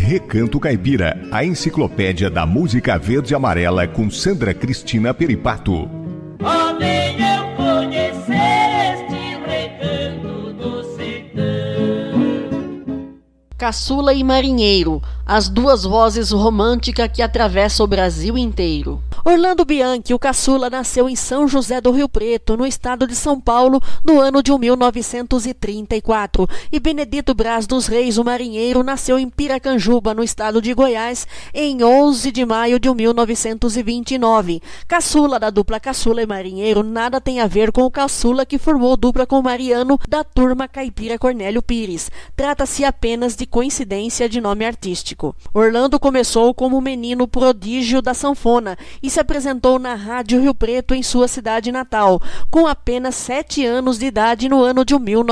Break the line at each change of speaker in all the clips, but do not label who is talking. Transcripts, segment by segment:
Recanto Caipira, a enciclopédia da música verde e amarela com Sandra Cristina Peripato.
Oh, venha eu conhecer este recanto do sertão.
Caçula e Marinheiro, as duas vozes românticas que atravessam o Brasil inteiro. Orlando Bianchi, o caçula, nasceu em São José do Rio Preto, no estado de São Paulo, no ano de 1934. E Benedito Braz dos Reis, o marinheiro, nasceu em Piracanjuba, no estado de Goiás, em 11 de maio de 1929. Caçula da dupla Caçula e Marinheiro nada tem a ver com o caçula que formou dupla com Mariano da turma caipira Cornélio Pires. Trata-se apenas de coincidência de nome artístico. Orlando começou como menino prodígio da sanfona e se apresentou na Rádio Rio Preto em sua cidade natal, com apenas 7 anos de idade no ano de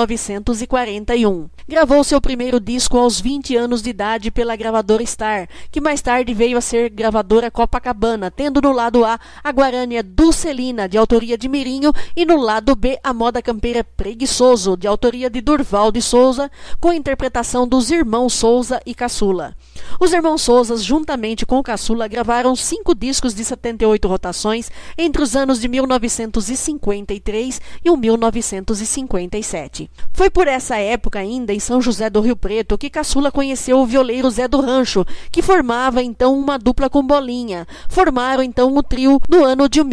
1941. Gravou seu primeiro disco aos 20 anos de idade pela gravadora Star, que mais tarde veio a ser gravadora Copacabana, tendo no lado A a Guarânia Dulcelina, de autoria de Mirinho, e no lado B a Moda Campeira Preguiçoso, de autoria de Durval de Souza, com a interpretação dos irmãos Souza e Caçula. Os irmãos Souza, juntamente com o Caçula, gravaram 5 discos de 78 rotações entre os anos de 1953 e 1957. Foi por essa época ainda, em São José do Rio Preto, que Caçula conheceu o violeiro Zé do Rancho, que formava então uma dupla com Bolinha. Formaram então o trio no ano de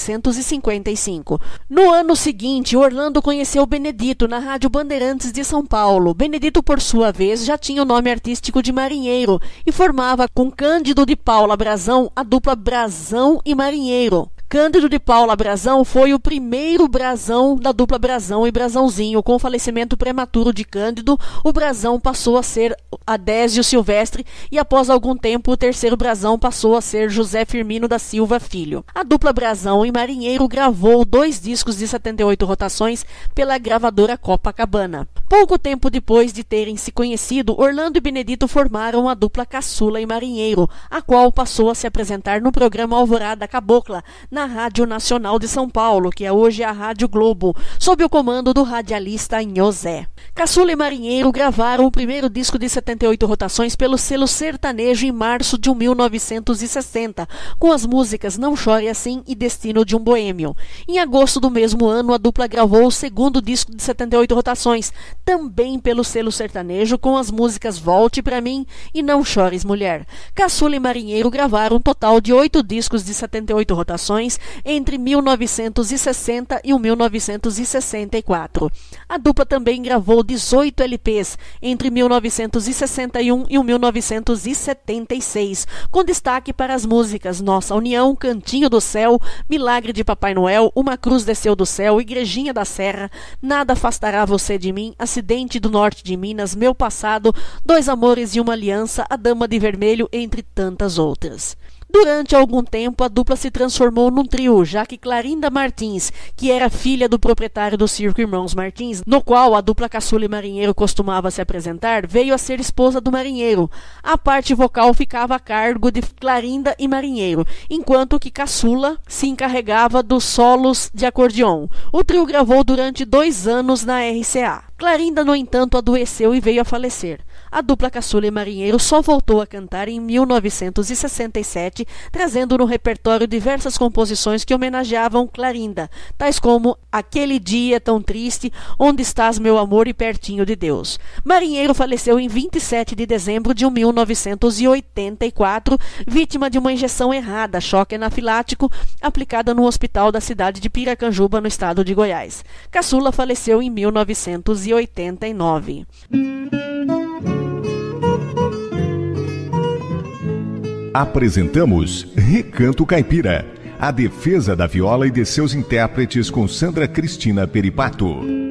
1955. No ano seguinte, Orlando conheceu Benedito na Rádio Bandeirantes de São Paulo. Benedito, por sua vez, já tinha o nome artístico de Marinheiro e formava com Cândido de Paula Brazão a dupla Brazão e Marinheiro. Cândido de Paula Brazão foi o primeiro Brazão da dupla Brazão e Brazãozinho. Com o falecimento prematuro de Cândido, o Brazão passou a ser Adésio Silvestre e após algum tempo o terceiro Brazão passou a ser José Firmino da Silva Filho. A dupla Brazão e Marinheiro gravou 2 discos de 78 rotações pela gravadora Copacabana. Pouco tempo depois de terem se conhecido, Orlando e Benedito formaram a dupla Caçula e Marinheiro, a qual passou a se apresentar no programa Alvorada Cabocla, na Rádio Nacional de São Paulo, que é hoje a Rádio Globo, sob o comando do radialista Nhosé. Caçula e Marinheiro gravaram o primeiro disco de 78 rotações pelo selo sertanejo em março de 1960, com as músicas Não Chore Assim e Destino de um Boêmio. Em agosto do mesmo ano, a dupla gravou o segundo disco de 78 rotações, também pelo selo sertanejo, com as músicas Volte Pra Mim e Não Chores Mulher. Caçula e Marinheiro gravaram um total de 8 discos de 78 rotações entre 1960 e 1964. A dupla também gravou 18 LPs entre 1961 e 1976, com destaque para as músicas Nossa União, Cantinho do Céu, Milagre de Papai Noel, Uma Cruz Desceu do Céu, Igrejinha da Serra, Nada Afastará Você de Mim, Acidente do Norte de Minas, Meu Passado, Dois Amores e uma Aliança, A Dama de Vermelho, entre tantas outras. Durante algum tempo, a dupla se transformou num trio, já que Clarinda Martins, que era filha do proprietário do Circo Irmãos Martins, no qual a dupla Caçula e Marinheiro costumava se apresentar, veio a ser esposa do Marinheiro. A parte vocal ficava a cargo de Clarinda e Marinheiro, enquanto que Caçula se encarregava dos solos de acordeon. O trio gravou durante 2 anos na RCA. Clarinda, no entanto, adoeceu e veio a falecer. A dupla Caçula e Marinheiro só voltou a cantar em 1967, trazendo no repertório diversas composições que homenageavam Clarinda, tais como Aquele Dia Tão Triste, Onde Estás Meu Amor e Pertinho de Deus. Marinheiro faleceu em 27 de dezembro de 1984, vítima de uma injeção errada, choque anafilático, aplicada no hospital da cidade de Piracanjuba, no estado de Goiás. Caçula faleceu em 1989.
Apresentamos Recanto Caipira, a defesa da viola e de seus intérpretes com Sandra Cristina Peripato.